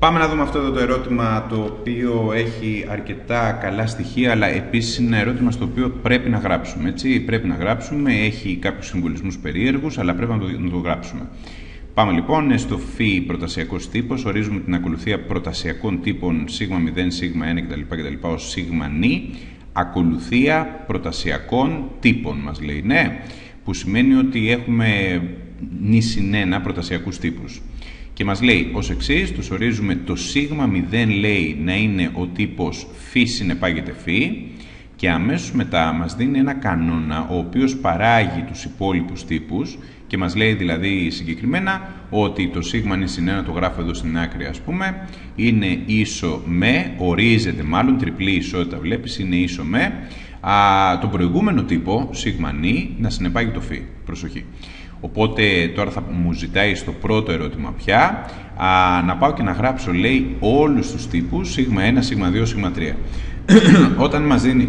Πάμε να δούμε αυτό εδώ το ερώτημα, το οποίο έχει αρκετά καλά στοιχεία, αλλά επίσης είναι ένα ερώτημα στο οποίο πρέπει να γράψουμε. Έτσι. Πρέπει να γράψουμε, έχει κάποιους συμβολισμούς περίεργους, αλλά πρέπει να το γράψουμε. Πάμε λοιπόν στο φι προτασιακός τύπος, ορίζουμε την ακολουθία προτασιακών τύπων σ0, σ1 κτλ. Ως σ-νη, ακολουθία προτασιακών τύπων μας λέει, ναι, που σημαίνει ότι έχουμε νη-1 προτασιακούς τύπους. Και μας λέει ως εξής, τους ορίζουμε το σ0 λέει να είναι ο τύπος φι συνεπάγεται φι και αμέσως μετά μας δίνει ένα κανόνα ο οποίος παράγει τους υπόλοιπους τύπους και μας λέει δηλαδή συγκεκριμένα ότι το σ-1, το γράφω εδώ στην άκρη ας πούμε, είναι ίσο με, ορίζεται μάλλον, τριπλή ισότητα βλέπεις, είναι ίσο με τον προηγούμενο τύπο σ-νη να συνεπάγει το φι. Προσοχή. Οπότε τώρα θα μου ζητάει στο πρώτο ερώτημα πια να πάω και να γράψω λέει όλους τους τύπους σ1, σ2, σ3. Όταν μας δίνει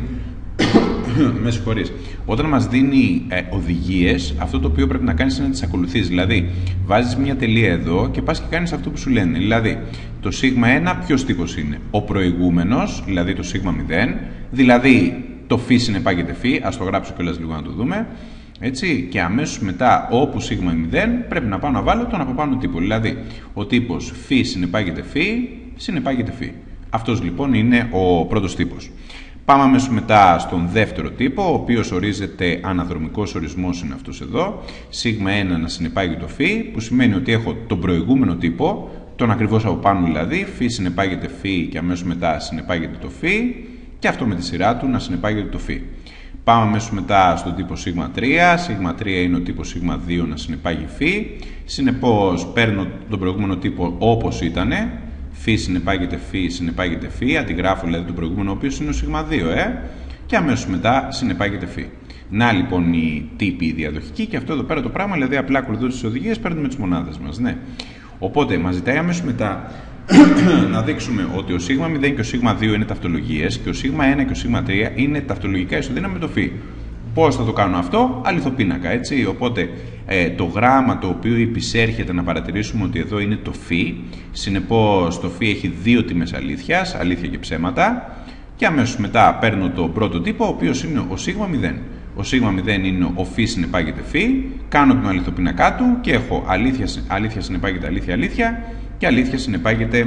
με συγχωρείς, όταν μας δίνει οδηγίες, αυτό το οποίο πρέπει να κάνεις είναι να τις ακολουθείς. Δηλαδή βάζεις μια τελεία εδώ και πας και κάνεις αυτό που σου λένε. Δηλαδή το σ1 ποιος τύπος είναι? Ο προηγούμενος, δηλαδή το σ0, δηλαδή το φι συνεπάγεται φι, ας το γράψω κιόλας λίγο να το δούμε. Έτσι, και αμέσως μετά όπου σ0 πρέπει να πάω να βάλω τον από πάνω τύπο. Δηλαδή ο τύπος φι συνεπάγεται φι, συνεπάγεται φι. Αυτός λοιπόν είναι ο πρώτος τύπος. Πάμε αμέσως μετά στον δεύτερο τύπο, ο οποίος ορίζεται αναδρομικός ορισμός, είναι αυτός εδώ. σ1 να συνεπάγει το φι, που σημαίνει ότι έχω τον προηγούμενο τύπο, τον ακριβώς από πάνω δηλαδή, φι συνεπάγεται φι και αμέσως μετά συνεπάγεται το φι και αυτό με τη σειρά του να συνεπάγεται το φι. Πάμε αμέσως μετά στον τύπο σ3. σ3 είναι ο τύπος σ2 να συνεπάγει φι. Συνεπώς παίρνω τον προηγούμενο τύπο όπως ήτανε. Φι συνεπάγεται φι, συνεπάγεται φι. Αντιγράφω δηλαδή τον προηγούμενο, ο οποίος είναι ο σ2, και αμέσως μετά συνεπάγεται φι. Να λοιπόν οι τύποι διαδοχικοί και αυτό εδώ πέρα το πράγμα, δηλαδή απλά ακολουθώντας τις οδηγίες παίρνουμε τις μονάδες μας. Ναι. Οπότε μας ζητάει αμέσως μετά να δείξουμε ότι ο σ0 και ο σ2 είναι ταυτολογίες και ο σ1 και ο σ3 είναι ταυτολογικά ισοδύναμοι με το φι. Πώς θα το κάνω αυτό? Αληθοπίνακα, έτσι. Οπότε το γράμμα το οποίο υπησέρχεται να παρατηρήσουμε ότι εδώ είναι το φι. Συνεπώς το φι έχει δύο τιμές αλήθειας, αλήθεια και ψέματα. Και αμέσως μετά παίρνω το πρώτο τύπο, ο οποίος είναι ο σ0. Ο σ0 είναι ο φι συνεπάγεται φι. Κάνω τον αληθοπίνακά του και έχω αλήθεια συνεπάγεται αλήθεια και αλήθεια συνεπάγεται,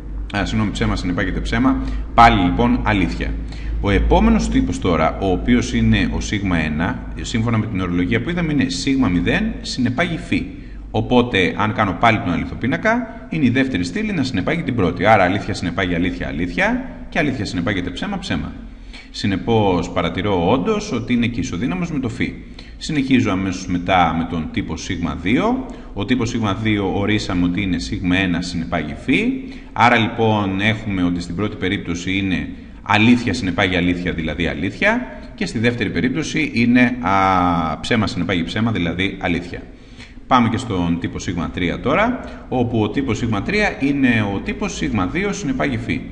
ψέμα συνεπάγεται ψέμα, πάλι λοιπόν αλήθεια. Ο επόμενος τύπος τώρα, ο οποίος είναι ο σ1, σύμφωνα με την ορολογία που είδαμε, είναι σ0 συνεπάγει φι. Οπότε, αν κάνω πάλι τον αληθοπίνακα, είναι η δεύτερη στήλη να συνεπάγει την πρώτη. Άρα αλήθεια συνεπάγει αλήθεια και αλήθεια συνεπάγεται ψέμα. Συνεπώς παρατηρώ όντως ότι είναι και ισοδύναμος με το φι. Συνεχίζω αμέσως μετά με τον τύπο σ2. Ο τύπος σ2 ορίσαμε ότι είναι σ1 συνεπάγει φι. Άρα λοιπόν έχουμε ότι στην πρώτη περίπτωση είναι αλήθεια συνεπάγει αλήθεια, δηλαδή αλήθεια. Και στη δεύτερη περίπτωση είναι ψέμα συνεπάγει ψέμα, δηλαδή αλήθεια. Πάμε και στον τύπο σ3 τώρα, όπου ο τύπος σ3 είναι ο τύπος σ2 συνεπάγει φι.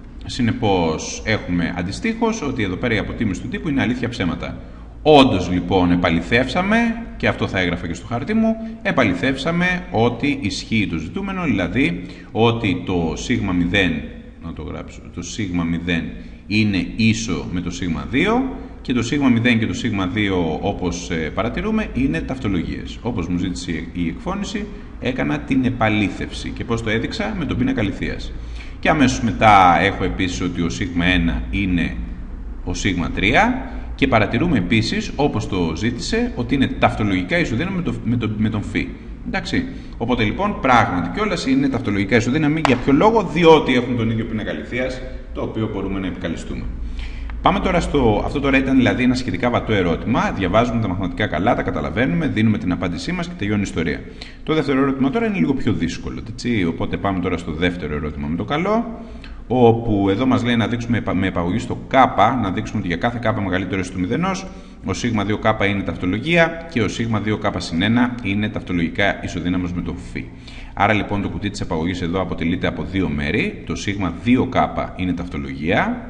Συνεπώς έχουμε αντιστοίχως ότι εδώ πέρα η αποτίμηση του τύπου είναι αλήθεια ψέματα. Όντως λοιπόν επαληθεύσαμε, και αυτό θα έγραφα και στο χαρτί μου, επαληθεύσαμε ότι ισχύει το ζητούμενο, δηλαδή ότι το σ0, να το γράψω, το σ0 είναι ίσο με το σ2 και το σ0 και το σ2 όπως παρατηρούμε είναι ταυτολογίες. Όπως μου ζήτησε η εκφώνηση, έκανα την επαλήθευση και πώς το έδειξα? Με τον πίνακα αληθείας. Και αμέσως μετά έχω επίσης ότι ο σ1 είναι ο σ3 και παρατηρούμε επίσης, όπως το ζήτησε, ότι είναι ταυτολογικά ισοδύναμη με τον φι. Εντάξει. Οπότε λοιπόν πράγματι κιόλας είναι ταυτολογικά ισοδύναμη. Για ποιο λόγο? Διότι έχουν τον ίδιο πίνακα αληθείας, το οποίο μπορούμε να επικαλεστούμε. Πάμε τώρα αυτό τώρα ήταν δηλαδή ένα σχετικά βατό ερώτημα. Διαβάζουμε τα μαθηματικά καλά, τα καταλαβαίνουμε, δίνουμε την απάντησή μας και τελειώνει η ιστορία. Το δεύτερο ερώτημα τώρα είναι λίγο πιο δύσκολο. Έτσι. Οπότε πάμε τώρα στο δεύτερο ερώτημα με το καλό. Όπου εδώ μας λέει να δείξουμε με επαγωγή στο K, να δείξουμε ότι για κάθε K μεγαλύτερο του μηδενός, ο σ2K είναι ταυτολογία και ο σ2K-1 είναι ταυτολογικά ισοδύναμος με το φι. Άρα λοιπόν το κουτί της επαγωγής εδώ αποτελείται από δύο μέρη. Το σ2K είναι ταυτολογία,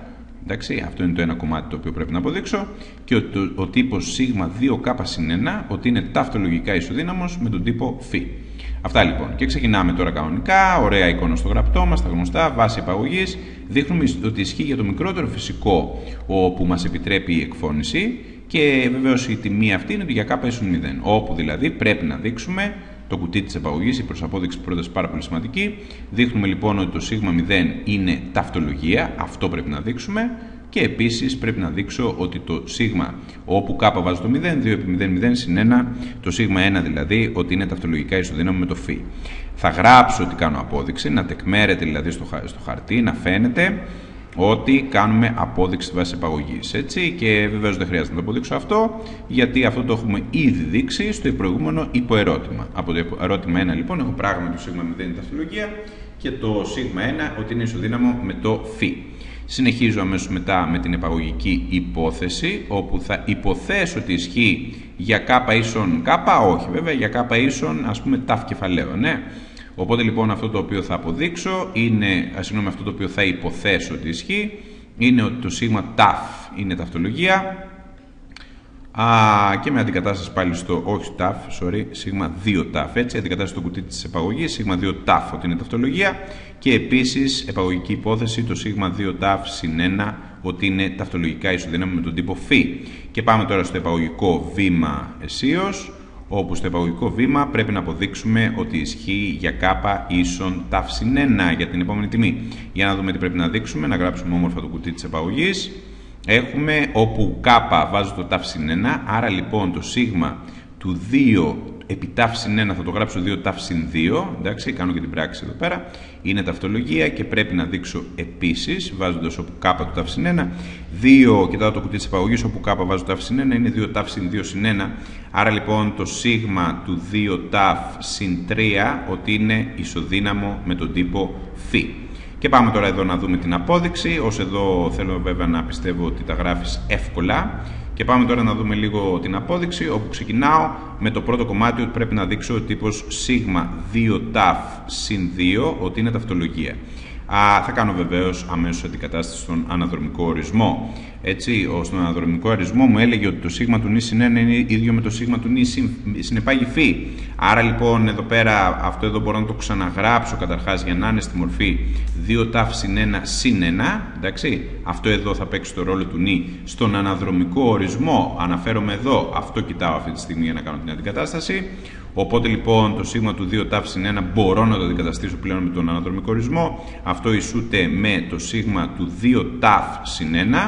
Εντάξει, αυτό είναι το ένα κομμάτι το οποίο πρέπει να αποδείξω. Και ο τύπος σ2k+1 ότι είναι ταυτολογικά ισοδύναμος με τον τύπο φ. Αυτά λοιπόν. Και ξεκινάμε τώρα κανονικά. Ωραία εικόνα στο γραπτό μας, τα γνωστά, βάση επαγωγής. Δείχνουμε ότι ισχύει για το μικρότερο φυσικό όπου μας επιτρέπει η εκφώνηση. Και βεβαίως η τιμή αυτή είναι ότι για k ίσον 0. Όπου δηλαδή πρέπει να δείξουμε το κουτί της επαγωγής, η προσαπόδειξη πρόταση πάρα πολύ σημαντική. Δείχνουμε λοιπόν ότι το σ0 είναι ταυτολογία, αυτό πρέπει να δείξουμε. Και επίσης πρέπει να δείξω ότι το σίγμα όπου k βάζω το 0, 2/0, 0 συν 1, το σίγμα 1 δηλαδή ότι είναι ταυτολογικά ισοδύναμο με το φ. Θα γράψω ότι κάνω απόδειξη, να τεκμέρεται δηλαδή στο χαρτί, να φαίνεται ότι κάνουμε απόδειξη στη βάση επαγωγής. Έτσι, και βεβαίως δεν χρειάζεται να το αποδείξω αυτό, γιατί αυτό το έχουμε ήδη δείξει στο προηγούμενο υποερώτημα. Από το ερώτημα 1 λοιπόν έχω πράγματι το σίγμα 0 είναι ταυτολογία και το σίγμα 1 ότι είναι ισοδύναμο με το φ. Συνεχίζω αμέσως μετά με την επαγωγική υπόθεση, όπου θα υποθέσω ότι ισχύει για k ίσον k, όχι βέβαια, για k ίσον ας πούμε ταφ κεφαλαίο, ναι. Οπότε λοιπόν αυτό το οποίο θα αποδείξω είναι, αυτό το οποίο θα υποθέσω ότι ισχύει, είναι ότι το σίγμα ταφ είναι ταυτολογία και με αντικατάσταση πάλι στο, όχι ταφ, σίγμα 2 ταφ, έτσι, αντικατάσταση στο κουτί της επαγωγής, σίγμα 2 ταφ ότι είναι ταυτολογία και επίσης επαγωγική υπόθεση το σίγμα 2 ταφ συν 1 ότι είναι ταυτολογικά ισοδύναμο με τον τύπο φ. Και πάμε τώρα στο επαγωγικό βήμα αισίως, όπου στο επαγωγικό βήμα πρέπει να αποδείξουμε ότι ισχύει για k ίσον ταφ συν 1 για την επόμενη τιμή. Για να δούμε τι πρέπει να δείξουμε, να γράψουμε όμορφα το κουτί της επαγωγής. Έχουμε όπου k βάζω το ταφ συν 1, άρα λοιπόν το σίγμα του 2 επί ταφ συν 1 θα το γράψω 2 ταφ συν 2, εντάξει, κάνω και την πράξη εδώ πέρα, είναι ταυτολογία και πρέπει να δείξω επίσης, βάζοντας όπου k το ταφ συν 1, 2, κοιτάω το κουτί της επαγωγής, όπου k βάζω το ταφ συν 1, είναι 2 ταφ συν 2 συν 1, άρα λοιπόν το σίγμα του 2 ταφ συν 3 ότι είναι ισοδύναμο με τον τύπο φ. Και πάμε τώρα εδώ να δούμε την απόδειξη, ως εδώ θέλω βέβαια να πιστεύω ότι τα γράφεις εύκολα. Και πάμε τώρα να δούμε λίγο την απόδειξη, όπου ξεκινάω με το πρώτο κομμάτι ότι πρέπει να δείξω ο τύπος σίγμα 2 ταφ συν 2 ότι είναι ταυτολογία. Θα κάνω βεβαίως αμέσως αντικατάσταση στον αναδρομικό ορισμό. Έτσι, στον αναδρομικό ορισμό μου έλεγε ότι το σίγμα του νη συν 1 είναι ίδιο με το σίγμα του νη συνεπάγει φ. Άρα λοιπόν εδώ πέρα, αυτό εδώ μπορώ να το ξαναγράψω καταρχάς για να είναι στη μορφή 2 ταφ συν 1 συν 1. Εντάξει, αυτό εδώ θα παίξει το ρόλο του νη στον αναδρομικό ορισμό. Αναφέρομαι εδώ, αυτό κοιτάω αυτή τη στιγμή για να κάνω την αντικατάσταση. Οπότε λοιπόν το σίγμα του 2 ταφ συν 1 μπορώ να το αντικαταστήσω πλέον με τον αναδρομικό ορισμό. Αυτό ισούται με το σίγμα του 2 ταφ συν 1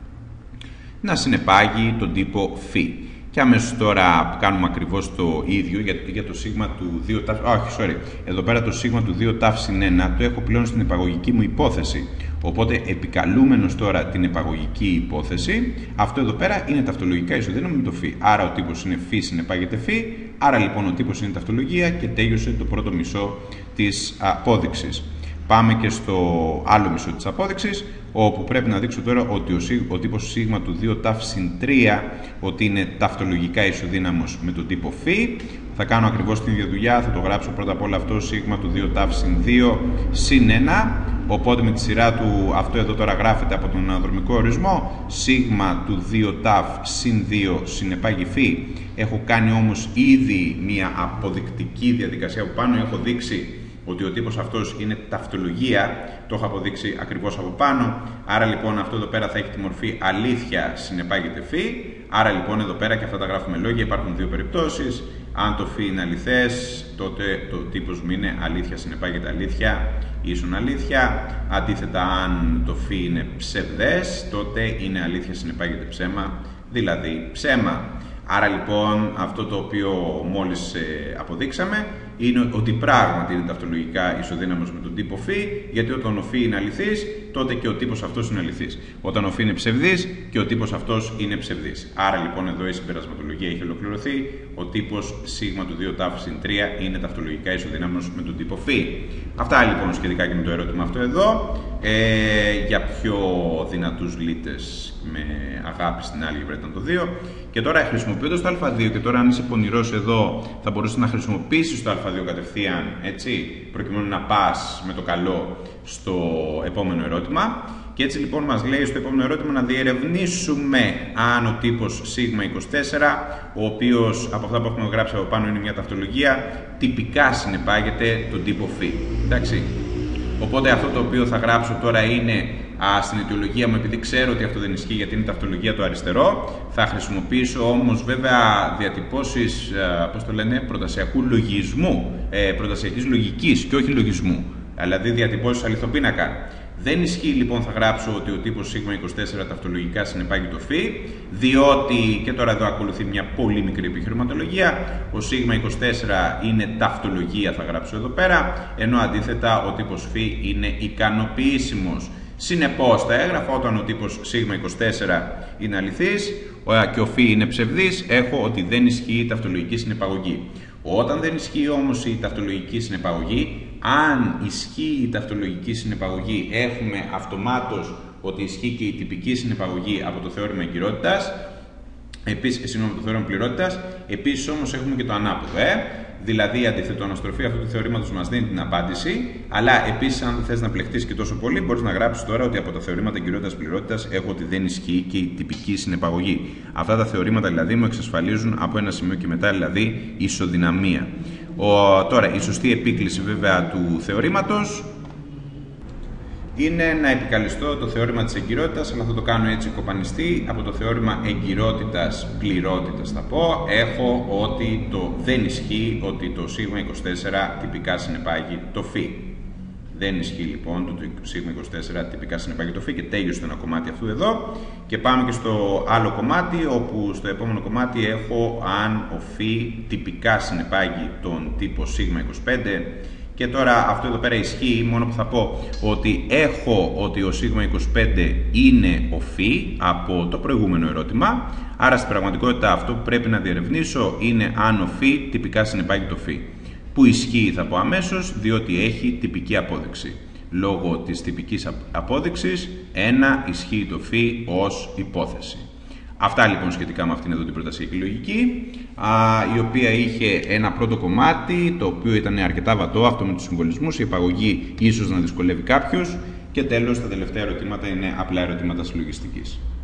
να συνεπάγει τον τύπο φ. Και αμέσως τώρα κάνουμε ακριβώς το ίδιο για το σίγμα του 2 ταφ. Εδώ πέρα το σίγμα του 2 ταφ συν 1 το έχω πλέον στην επαγωγική μου υπόθεση. Οπότε επικαλούμενος τώρα την επαγωγική υπόθεση, αυτό εδώ πέρα είναι ταυτολογικά ισοδύναμο με το φ. Άρα ο τύπος είναι φ συνεπάγεται φ, άρα λοιπόν ο τύπος είναι ταυτολογία και τέλειωσε το πρώτο μισό της απόδειξης. Πάμε και στο άλλο μισό της απόδειξης, όπου πρέπει να δείξω τώρα ότι ο τύπος σίγμα του 2 ταφ συν 3 ότι είναι ταυτολογικά ισοδύναμος με τον τύπο φ. Θα κάνω ακριβώς την ίδια δουλειά, θα το γράψω πρώτα απ' όλα αυτό σίγμα του 2 ταφ συν 2 συν 1. Οπότε με τη σειρά του αυτό εδώ τώρα γράφεται από τον αναδρομικό ορισμό σίγμα του 2 ταφ συν 2 συνεπάγει φ. Έχω κάνει όμως ήδη μια αποδεικτική διαδικασία που πάνω έχω δείξει ότι ο τύπος αυτός είναι ταυτολογία, το έχω αποδείξει ακριβώς από πάνω. Άρα λοιπόν αυτό εδώ πέρα θα έχει τη μορφή αλήθεια συνεπάγεται φ. Άρα λοιπόν εδώ πέρα και αυτά τα γράφουμε λόγια, υπάρχουν δύο περιπτώσεις. Αν το φ είναι αληθές, τότε το τύπος μου είναι αλήθεια συνεπάγεται αλήθεια ίσον αλήθεια. Αντίθετα, αν το φ είναι ψευδές, τότε είναι αλήθεια συνεπάγεται ψέμα, δηλαδή ψέμα. Άρα λοιπόν αυτό το οποίο μόλις αποδείξαμε είναι ότι πράγματι είναι ταυτολογικά ισοδύναμος με τον τύπο φ, γιατί όταν ο φ είναι αληθής, τότε και ο τύπος αυτός είναι αληθής. Όταν ο φ είναι ψευδής και ο τύπος αυτός είναι ψευδής. Άρα λοιπόν εδώ η συμπερασματολογία έχει ολοκληρωθεί. Ο τύπος σίγμα του 2 ταφ συν 3 είναι ταυτολογικά ισοδύναμος με τον τύπο φ. Αυτά λοιπόν σχετικά και με το ερώτημα αυτό εδώ. Για πιο δυνατούς λύτες με αγάπη στην άλγευρα ήταν το 2. Και τώρα χρησιμοποιώντας το α2, και τώρα αν είσαι πονηρός εδώ θα μπορείς να χρησιμοποιήσεις το α2 κατευθείαν, έτσι, προκειμένου να πας με το καλό στο επόμενο ερώτημα. Και έτσι λοιπόν μας λέει στο επόμενο ερώτημα να διερευνήσουμε αν ο τύπος σ24, ο οποίος από αυτά που έχουμε γράψει από πάνω είναι μια ταυτολογία, τυπικά συνεπάγεται τον τύπο φ. Εντάξει. Οπότε αυτό το οποίο θα γράψω τώρα είναι στην αιτιολογία μου, επειδή ξέρω ότι αυτό δεν ισχύει γιατί είναι ταυτολογία το αριστερό, θα χρησιμοποιήσω όμως βέβαια διατυπώσεις, πώς το λένε, προτασιακού λογισμού, προτασιακής λογικής και όχι λογισμού, δηλαδή διατυπώσεις αληθοπίνακα. Δεν ισχύει λοιπόν, θα γράψω ότι ο τύπος σ24 ταυτολογικά συνεπάγει το φ, διότι, και τώρα εδώ ακολουθεί μια πολύ μικρή επιχειρηματολογία, ο σ24 είναι ταυτολογία, θα γράψω εδώ πέρα, ενώ αντίθετα ο τύπος φ είναι ικανοποιήσιμος. Συνεπώς θα έγραφα όταν ο τύπος σ24 είναι αληθής και ο φ είναι ψευδής, έχω ότι δεν ισχύει η ταυτολογική συνεπαγωγή. Όταν δεν ισχύει όμως η ταυτολογική συνεπαγωγή, αν ισχύει η ταυτολογική συνεπαγωγή, έχουμε αυτομάτως ότι ισχύει και η τυπική συνεπαγωγή από το θεώρημα εγκυρότητας, από το θεώρημα πληρότητας. Επίσης όμως έχουμε και το ανάποδο, δηλαδή η αντιθετοαναστροφή αυτού του θεωρήματος μας δίνει την απάντηση, αλλά επίσης αν δεν θες να πλεχτείς και τόσο πολύ, μπορείς να γράψεις τώρα ότι από τα θεωρήματα εγκυρότητας πληρότητας έχω ότι δεν ισχύει και η τυπική συνεπαγωγή. Αυτά τα θεωρήματα δηλαδή μου εξασφαλίζουν από ένα σημείο και μετά δηλαδή ισοδυναμία. Τώρα, η σωστή επίκληση βέβαια του θεωρήματος είναι να επικαλεστώ το θεώρημα της εγκυρότητας, αλλά θα το κάνω έτσι κοπανιστή. Από το θεώρημα εγκυρότητας πληρότητας θα πω, έχω ότι δεν ισχύει ότι το σ24 τυπικά συνεπάγει το φ. Δεν ισχύει λοιπόν το σ24 τυπικά συνεπάγει το φ και τέλειωσε το ένα κομμάτι αυτού εδώ. Και πάμε και στο άλλο κομμάτι, όπου στο επόμενο κομμάτι έχω αν ο φ τυπικά συνεπάγει τον τύπο σ25. Και τώρα αυτό εδώ πέρα ισχύει, μόνο που θα πω ότι έχω ότι ο σ25 είναι ο φ από το προηγούμενο ερώτημα. Άρα στην πραγματικότητα αυτό που πρέπει να διερευνήσω είναι αν ο φ τυπικά συνεπάγει το φ. Που ισχύει θα πω αμέσως, διότι έχει τυπική απόδειξη. Λόγω της τυπικής απόδειξης, 1 ισχύει το φ ως υπόθεση. Αυτά λοιπόν σχετικά με αυτήν εδώ την προτασιακή λογική, η οποία είχε ένα πρώτο κομμάτι, το οποίο ήταν αρκετά βατό, αυτό με τους συμβολισμούς, η υπαγωγή ίσως να δυσκολεύει κάποιους, και τέλος τα τελευταία ερωτήματα είναι απλά ερωτήματα συλλογιστικής.